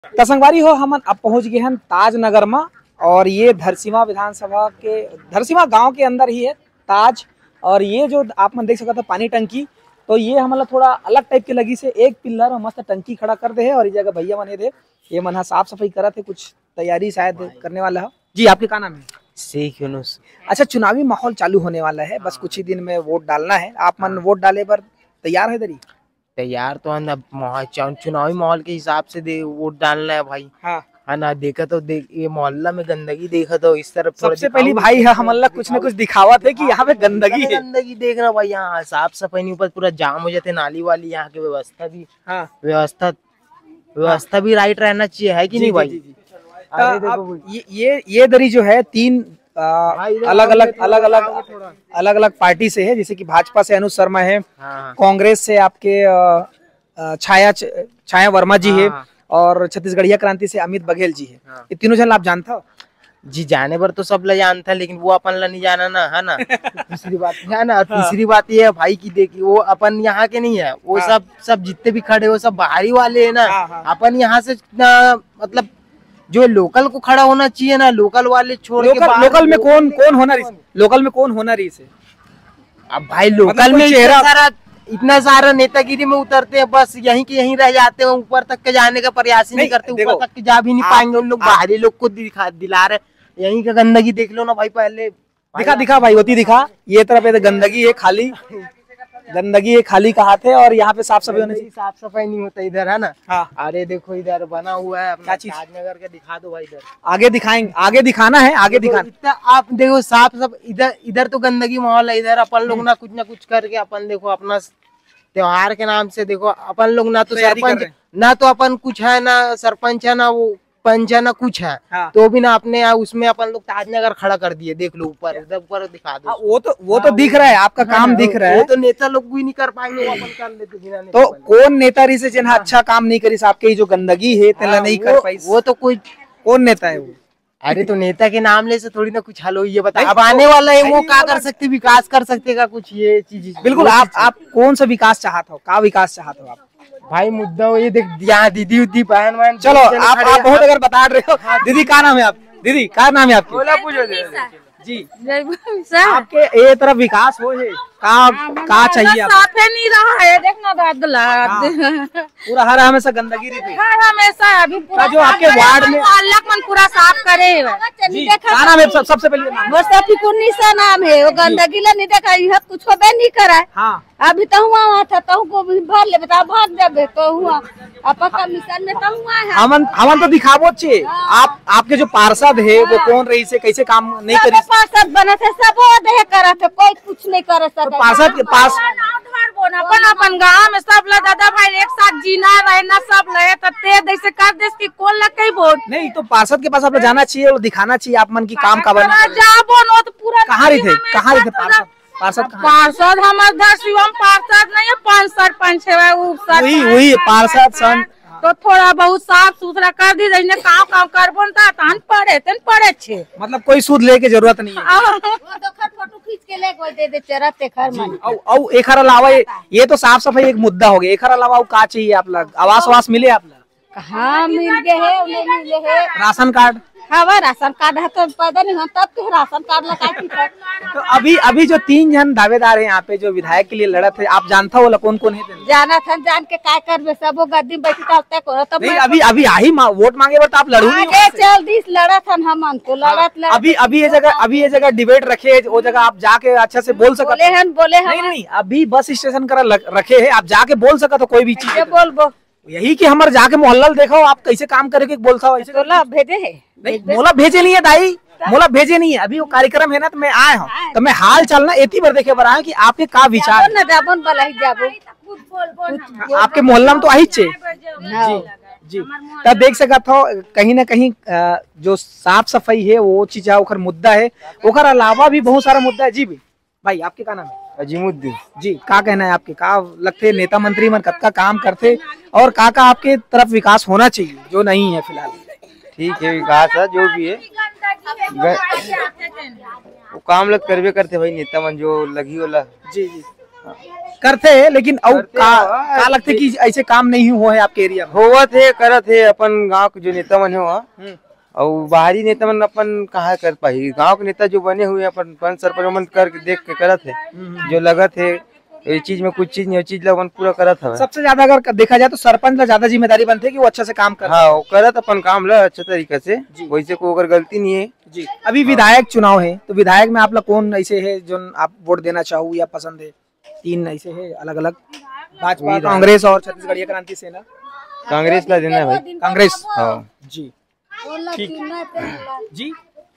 तो संगवारी हो हम अब पहुंच गए हैं ताज नगर में। और ये धरसीवा विधानसभा के धरसीवा गांव के अंदर ही है ताज। और ये जो आप मन देख सकते हो पानी टंकी, तो ये हमारा थोड़ा अलग टाइप के लगी से एक पिल्लर मस्त टंकी खड़ा कर दे है। और इस जगह भैया बने थे, ये मन साफ सफाई करा थे, कुछ तैयारी शायद करने वाला है। जी आपके क्या नाम है? शेख यूनुस। अच्छा, चुनावी माहौल चालू होने वाला है, बस कुछ ही दिन में वोट डालना है। आप मन वोट डाले पर तैयार है? दरी तैयार तो है ना, चुनावी माहौल के हिसाब से वोट डालना है भाई। हाँ है ना, देखा तो देख ये मोहल्ला में गंदगी देखा तो इस तरफ सबसे पहली भाई है हमल्ला कुछ न कुछ दिखावा थे कि यहाँ पे गंदगी है। गंदगी देखना भाई, यहाँ साफ सफाई नहीं, ऊपर पूरा जाम हो जाते नाली वाली। यहाँ की व्यवस्था भी व्यवस्था भी राइट रहना चाहिए, है कि नहीं भाई? अरे देखो ये दरी जो है तीन अलग अलग पार्टी से है, जैसे कि भाजपा से अनुज शर्मा है, कांग्रेस से आपके छाया वर्मा जी है, और छत्तीसगढ़िया क्रांति से अमित बघेल जी है। ये तीनों जन आप जानता हो? जी जाने पर तो सब ला जानता, लेकिन वो अपन ला नहीं जाना ना, है ना। तीसरी बात है ना, तीसरी बात ये है भाई की देखिए, वो अपन यहाँ के नहीं है, वो सब जितने भी खड़े वो सब बाहरी वाले है ना। अपन यहाँ से मतलब जो लोकल को खड़ा होना चाहिए ना, लोकल वाले छोड़ के लोकल में कौन होना रही? लोकल में कौन होना रही से? अब भाई लोकल में इतना सारा नेतागिरी में उतरते हैं, बस यहीं के यहीं रह जाते हैं, ऊपर तक के जाने का प्रयास ही नहीं करते। ऊपर तक के जा भी नहीं पाएंगे उन लोग, बाहरी लोग को दिला रहे। यहीं का गंदगी देख लो ना भाई, पहले दिखा भाई होती दिखा। ये तरफ गंदगी है खाली, गंदगी है खाली कहा थे, और यहाँ पे साफ सफाई होनी चाहिए। साफ सफाई नहीं होता इधर, है ना। हाँ। अरे देखो इधर बना हुआ है अपना ताजनगर का, दिखा दो भाई। इधर आगे दिखाएंगे, आगे दिखाना है, आगे दिखाना। आप देखो साफ सब इधर तो गंदगी माहौल है। इधर अपन लोग ना कुछ करके अपन देखो अपना त्योहार के नाम से देखो अपन लोग ना तो सरपंच, ना तो अपन कुछ है ना सरपंच है ना वो पंच है ना कुछ है। हाँ। तो भी ना अपने उसमें अपन लोग ताजनगर खड़ा कर दिए, देख लो ऊपर, उधर ऊपर दिखा दो। वो तो दिख रहा है, आपका काम दिख रहा है। वो तो नेता लोग भी नहीं कर पाएंगे, वो अपन कर लेते। तो कौन नेता रही से जिन्हें अच्छा काम नहीं करी, आपके जो गंदगी है तेला नहीं कर पाई, वो तो कोई कौन नेता है वो? अरे तो नेता के नाम ले से थोड़ी ना कुछ हल हो, ये बता। अब आने वाला है वो क्या कर सकते, विकास कर सकते का कुछ, ये चीज बिल्कुल। आप कौन सा विकास चाहते हो, क्या विकास चाहते हो आप? भाई मुद्दा ये देख, यहाँ दीदी उदी बहन चलो आप बहुत अगर बता रहे हो। दीदी क्या नाम है आप? दीदी क्या नाम है आपकी? जी आपके ये तरफ विकास हो है का चाहिए? साफ है नहीं रहा है, देखना पूरा हर हमेशा गंदगी रहती है, हमेशा। अभी पूरा जो आपके वार्ड में मन पूरा साफ करे। क्या नाम है? सबसे पहले निशा नाम है, वो गंदगी ला नहीं देखा, यह कुछ होबे नहीं करा। हाँ अभी तो हुआ था, तो को भर ले बता, भाग जाबे तो हुआ आपका मिशन में तो हुआ है। हमन तो दिखावो छे। आपके जो पार्षद है वो कौन रही से, कैसे काम नहीं करी? पार्षद बने थे सब देह करा थे, कोई कुछ नहीं कर सकता। पार्षद के पास अपन गाँव में सब ला दादा भाई एक साथ जीना रहना सब लगे, तो जैसे कर देश की कौन लग कई वोट नहीं, तो पार्षद के पास आप जाना चाहिए और दिखाना चाहिए आप मन की काम का बना। कहाँ रही थे पार्षद? हमारे घर शिवम पार्षद नहीं है, पांच सरपंच है वही पार्षद तो थोड़ा बहुत साफ सुथरा कर दी, काम करबो तहन पड़े छे। मतलब कोई सूद ले के जरूरत नहीं है। फोटो खींच के ले कोई दे चरते घर में। और एक अलावा ये तो साफ सफाई एक मुद्दा हो गया। एक अलावा क्या चाहिए आप लोग? आवास मिले आप लोग? कहाँ मिल गए है, मिले है। Ration card? हाँ राशन कार्ड है तो पैदा नहीं, तब के राशन कार्ड लगा। तो अभी जो 3 जन दावेदार हैं यहाँ पे जो विधायक के लिए लड़त है, आप जानता हो कौन कौन है? जाना था, जान के क्या कर सब गद्दी बैठता तो अभी आई वोट मांगे तो आप लड़ू नहीं? चल दिस लड़त हम को लड़त। अभी ये जगह डिबेट रखे, वो जगह आप जाके अच्छा से बोल सकते बोले नहीं, अभी बस स्टेशन कर रखे है, आप जाके बोल सका तो कोई भी चीज बोल। यही कि हमारे जाके मोहल्ला देखो आप कैसे काम करे बोलता हो ऐसे। भेजे है नहीं, मोला भेजे नहीं है दाई, मोला भेजे नहीं है। अभी वो कार्यक्रम है ना, तो मैं आया हूँ, तो मैं हाल चलना एती बार देखे बर आया कि आपके क्या विचार। आपके मोहल्ला में तो आई चे जी। तब देख सकत हो कहीं ना कहीं जो साफ सफाई है वो चीज है, मुद्दा है। ओकर अलावा भी बहुत सारा मुद्दा है। जी भाई आपके क्या नाम है? अजीमुद्दीन जी। क्या कहना है आपके? का लगते नेता मंत्री मन कब का काम करते, और का आपके तरफ विकास होना चाहिए जो नहीं है फिलहाल? ठीक है, विकास है जो भी है, वो काम लग करवे करते भाई नेता मन जो लगी होला। जी। करते हैं, लेकिन और करते का हैं, लगते कि ऐसे काम नहीं हुआ है आपके एरिया में? होवा थे करत है अपन गांव के जो नेता मन हो और बाहरी नेता मन अपन कहाँ कर पाई। गांव के नेता जो बने हुए अपन पंच सरपंच मन कर देख के करत है, जो लगत है ये चीज में कुछ चीज नहीं चीज लगन पूरा करत है। सबसे ज्यादा अगर देखा जाए तो सरपंच का ज्यादा जिम्मेदारी बनती है कि वो अच्छा से काम करे। हाँ वो करत अपन काम ला अच्छा तरीके से, वैसे को अगर गलती नहीं है जी। अभी विधायक चुनाव है, तो विधायक में आप लोग कौन ऐसे है जो आप वोट देना चाहो या पसंद है? 3 ऐसे है अलग अलग, भाजपा, कांग्रेस और छत्तीसगढ़ क्रांति सेना। कांग्रेस ला देना है भाई। कांग्रेस, हाँ जी जी।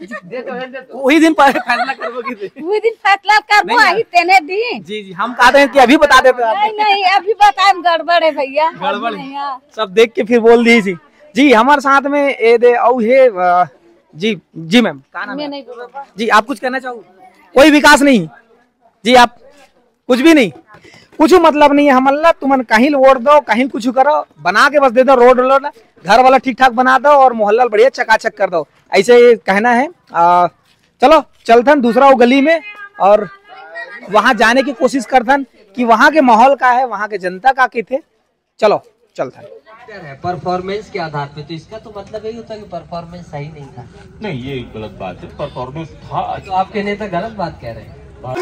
वही दिन फैसला करबोगे? वही दिन फैसला करबो, आही तेने दी। जी जी, हम कहते हैं कि अभी बता देते आप। नहीं नहीं, अभी बताएं, गड़बड़ है भैया, गड़बड़ सब देख के फिर बोल दी जी। जी हमारे साथ में ए दे औ है जी। जी मैम, क्या नाम है जी? आप कुछ कहना चाहो? कोई विकास नहीं जी, आप कुछ भी नहीं, कुछ मतलब नहीं है हमला। तुम कहीं वोट दो, कहीं कुछ करो, बना के बस दे दो, रोड घर वाला ठीक ठाक बना दो और मोहल्ला बढ़िया चकाचक कर दो, ऐसे कहना है। चलो चलथन दूसरा वो गली में और वहां जाने की कोशिश करथन कि वहां के माहौल का है, वहां के जनता का के थे। चलो चलथन। परफॉर्मेंस के आधार पे, तो इसका तो मतलब यही होता है कि परफॉर्मेंस सही नहीं था। नहीं, ये गलत बात है, परफॉर्मेंस था। तो आपके नेता गलत बात कह रहे हैं।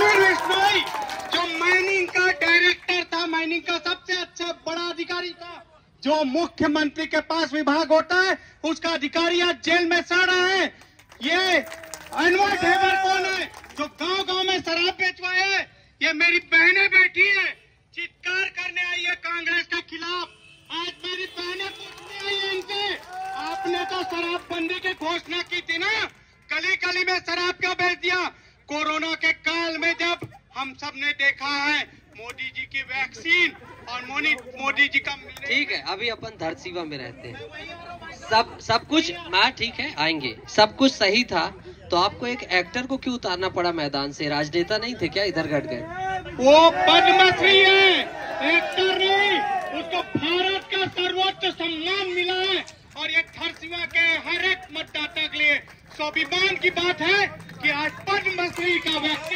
जो माइनिंग का डायरेक्टर था, माइनिंग का सबसे अच्छा बड़ा अधिकारी था, जो मुख्यमंत्री के पास विभाग होता है उसका अधिकारी आज जेल में सड़ रहा है। ये अनवर ढेबर कौन है जो गांव गांव में शराब बेचवाए है? ये मेरी बहनें बैठी है, चित्कार करने आई है कांग्रेस के खिलाफ। आज मेरी बहनें पूछने आई है इनसे, आपने तो शराब बंदी की घोषणा की थी ना, गली गली में शराब क्यों बेच दिया? कोरोना के काल में जब हम सब ने देखा है मोदी जी की वैक्सीन और मोदी जी का। ठीक है, अभी अपन धरसीवा में रहते हैं, सब कुछ ठीक है, आएंगे, सब कुछ सही था, तो आपको एक एक्टर को क्यों उतारना पड़ा मैदान से? राजनेता नहीं थे क्या इधर घट गए? वो पद्मश्री है, एक्टर नहीं। उसको भारत का सर्वोच्च सम्मान मिला है और ये धरसीवा के हर एक मतदाता के लिए स्वाभिमान की बात है कि आज पद्मश्री का व्यक्ति।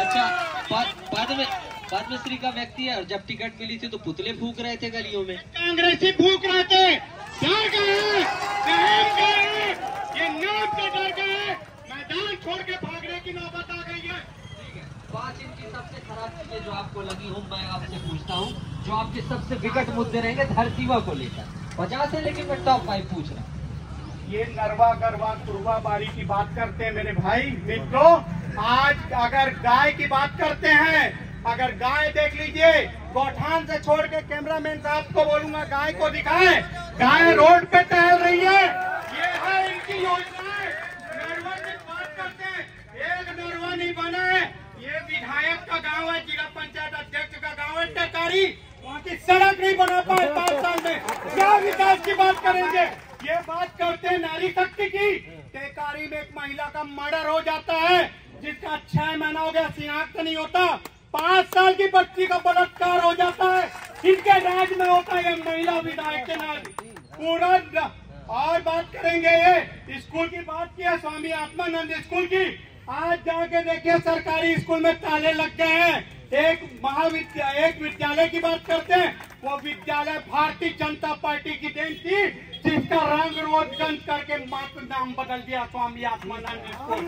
अच्छा, पद्मश्री का व्यक्ति है और जब टिकट मिली थी तो पुतले फूंक रहे थे गलियों में, कांग्रेसी फूंक रहे थे। डर गए, सहम गए, ये नाम से डर गए, मैदान छोड़ के भागने की नौबत आ गई है। 5 इनकी सबसे खराब चीजें जो आपको लगी हो, मैं आपसे पूछता हूँ, जो आपके सबसे विकट मुद्दे रहेंगे धरसीवा को लेकर। 50 है, लेकिन मैं टॉप 5 पूछ रहा हूँ। ये नरवा गरवा कुरवा बारी की बात करते हैं मेरे भाई मित्रों। आज अगर गाय की बात करते हैं, अगर गाय देख लीजिए, गौठान से छोड़ के कैमरामैन साहब को बोलूंगा गाय को दिखाएं। गाय रोड पे टहल रही है, ये है इनकी योजनाएं। नरवा की बात करते हैं, एक नरवा नहीं बना है। ये विधायक का गांव है, जिला पंचायत अध्यक्ष का गांव है टेकारी, वहाँ की सड़क नहीं बना पाए 5 साल में, क्या विकास की बात करेंगे? ये बात करते हैं नारी शक्ति की। टेकारी में एक महिला का मर्डर हो जाता है, जिसका 6 महीना हो गया, शिनाख्त नहीं होता। 5 साल की बच्ची का बलात्कार हो जाता है, इनके राज में होता है। ये महिला विधायक के नाज पूरा। और बात करेंगे ये स्कूल की बात की है, स्वामी आत्मानंद स्कूल की। आज जाके देखिए सरकारी स्कूल में ताले लग गए हैं। एक विद्यालय की बात करते हैं, वो विद्यालय भारतीय जनता पार्टी की देन थी, जिसका रंग रोजगंज करके मात्र नाम बदल दिया स्वामी आत्मानंद स्कूल।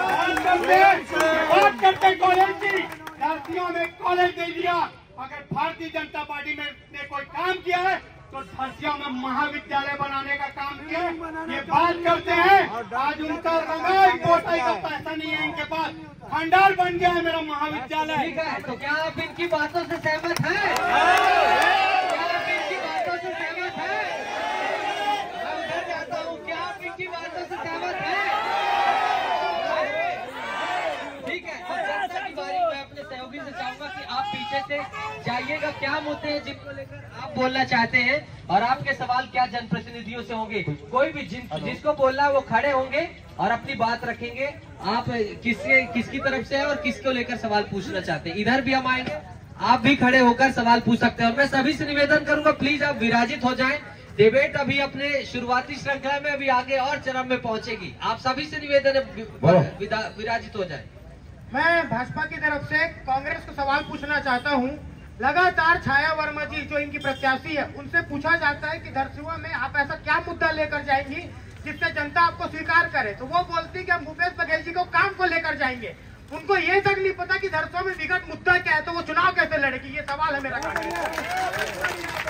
बात करते कॉलेज की, धरसिया में कॉलेज दे दिया। अगर भारतीय जनता पार्टी ने कोई काम किया है तो धरसिया में महाविद्यालय बनाने का काम किया। ये बात करते हैं, आज उनका रंगाई बोटाई का पैसा नहीं है इनके पास, खंडार बन गया है मेरा महाविद्यालय। ठीक है, तो क्या आप इनकी बातों से सहमत हैं? क्या आप इनकी बातों से सहमत हैं? मैं उधर जाता हूँ, क्या आप इनकी बातों से सहमत हैं? ठीक है, जनता की बारी में अपने सहयोगी से चाहूंगा कि आप पीछे से जाइएगा। क्या मुद्दे हैं जिनको लेकर आप बोलना चाहते हैं और आपके सवाल क्या जनप्रतिनिधियों से होंगे? कोई भी जिसको बोलना है वो खड़े होंगे और अपनी बात रखेंगे। आप किसकी तरफ से है और किसको लेकर सवाल पूछना चाहते हैं? इधर भी हम आएंगे, आप भी खड़े होकर सवाल पूछ सकते हैं। और मैं सभी से निवेदन करूंगा, प्लीज आप विराजित हो जाएं। डिबेट अभी अपने शुरुआती श्रृंखला में अभी आगे और चरम में पहुंचेगी। आप सभी से निवेदन है विराजित हो जाए। मैं भाजपा की तरफ से कांग्रेस को सवाल पूछना चाहता हूं लगातार छाया वर्मा जी जो इनकी प्रत्याशी है उनसे पूछा जाता है कि धरसीवा में आप ऐसा क्या मुद्दा लेकर जाएंगी जिससे जनता आपको स्वीकार करे, तो वो बोलती कि हम भूपेश बघेल जी को काम को लेकर जाएंगे। उनको ये तक नहीं पता कि धरसीवा में विगत मुद्दा क्या है, तो वो चुनाव कैसे लड़ेगी, ये सवाल है मेरा।